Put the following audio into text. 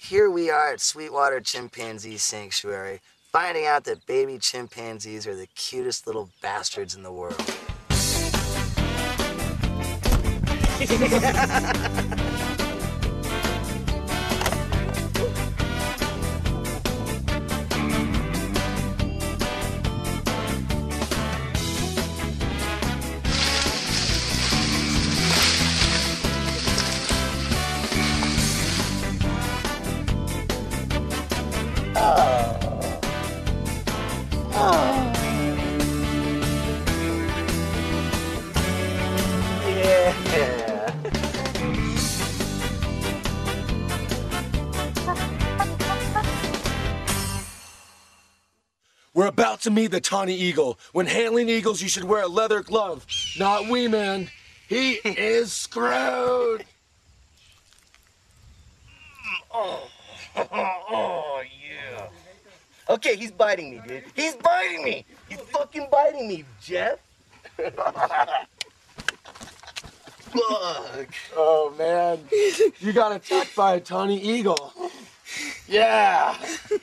Here we are at Sweetwater Chimpanzee Sanctuary, finding out that baby chimpanzees are the cutest little bastards in the world. We're about to meet the Tawny eagle. When handling eagles, you should wear a leather glove. Not we, man. He is screwed. Oh, yeah. Okay, he's biting me, dude. He's biting me. He's fucking biting me, Jeff. Fuck. Oh, man. You got attacked by a Tawny eagle. Yeah.